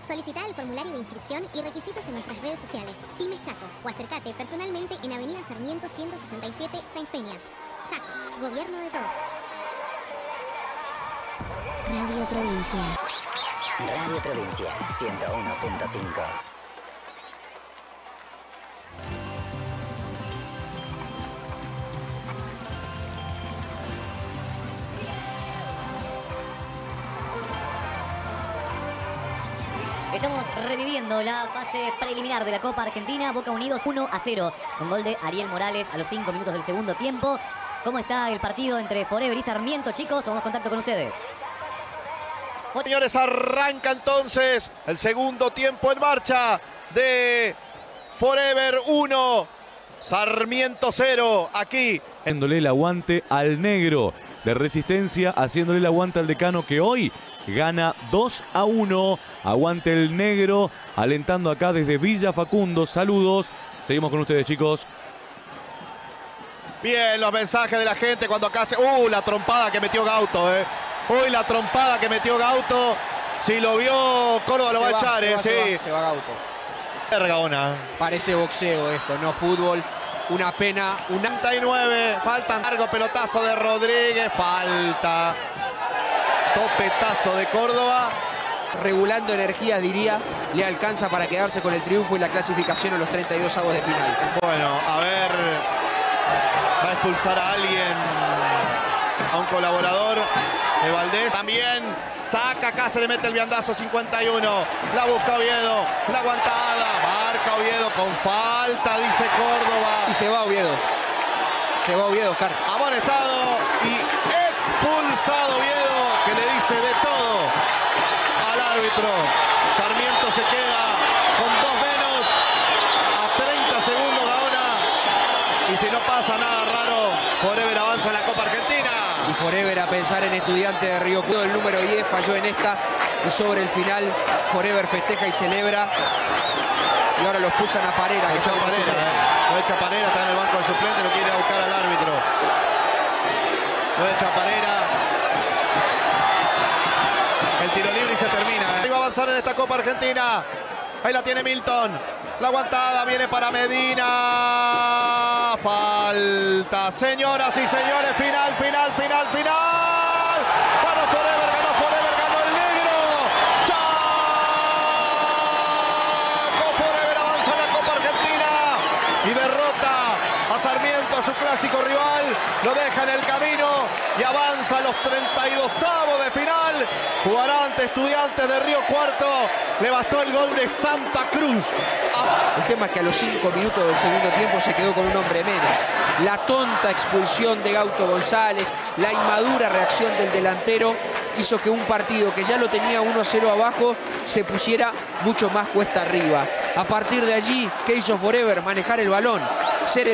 Solicita el formulario de inscripción y requisitos en nuestras redes sociales, Pymes Chaco, o acércate personalmente en Avenida Sarmiento 167, Sáenz Peña. Chaco, Gobierno de todos. Radio Provincia. Radio Provincia 101.5. Estamos reviviendo la fase preliminar de la Copa Argentina. Boca Unidos 1-0 con gol de Ariel Morales a los 5 minutos del segundo tiempo. ¿Cómo está el partido entre Forever y Sarmiento, chicos? Tomamos contacto con ustedes. Señores, arranca entonces el segundo tiempo en marcha de Forever 1, Sarmiento 0, aquí. Haciéndole el aguante al negro de Resistencia, haciéndole el aguante al Decano, que hoy gana 2-1. Aguante el negro, alentando acá desde Villa Facundo. Saludos. Seguimos con ustedes, chicos. Bien, los mensajes de la gente cuando acá se... la trompada que metió Gauto, Hoy la trompada que metió Gauto. Si lo vio Córdoba lo va a echar, sí. Se va Gauto. Gaona. Parece boxeo esto, no fútbol. Una pena. 39, falta largo pelotazo de Rodríguez, falta. Topetazo de Córdoba. Regulando energías, diría, le alcanza para quedarse con el triunfo y la clasificación a los 32 avos de final. Bueno, a ver, va a expulsar a alguien, a un colaborador de Valdés. También saca, acá se le mete el viandazo, 51. La busca Oviedo, la aguantada, marca Oviedo con falta, dice Córdoba. Y se va Oviedo. Se va Oviedo, Oscar. Amonestado y expulsado Oviedo, que le dice de todo al árbitro. Sarmiento se queda con 2 menos a 30 segundos Gaona. Y si no pasa nada raro, Forever avanza en la Copa Argentina. Y Forever, a pensar en Estudiantes de Río Cuarto, el número 10 falló en esta. Y sobre el final, Forever festeja y celebra. Y ahora lo expulsan a Parera. Lo echa Parera, está en el banco de suplente, lo quiere ir a buscar al árbitro. Lo echa Parera. El tiro libre y se termina. Va a avanzar en esta Copa Argentina. Ahí la tiene Milton. La aguantada viene para Medina. Falta. Señoras y señores, final. Ganó Forever, ganó el negro. Chaco Forever avanza en la Copa Argentina y derrota a Sarmiento, a su clásico rival. Lo deja en el camino y avanza a los 32avos de final. Jugará ante Estudiantes de Río Cuarto. Le bastó el gol de Santa Cruz. El tema es que a los 5 minutos del segundo tiempo se quedó con un hombre menos. La tonta expulsión de Gauto González, la inmadura reacción del delantero, hizo que un partido que ya lo tenía 1-0 abajo se pusiera mucho más cuesta arriba. A partir de allí, ¿qué hizo Forever? Manejar el balón, ser el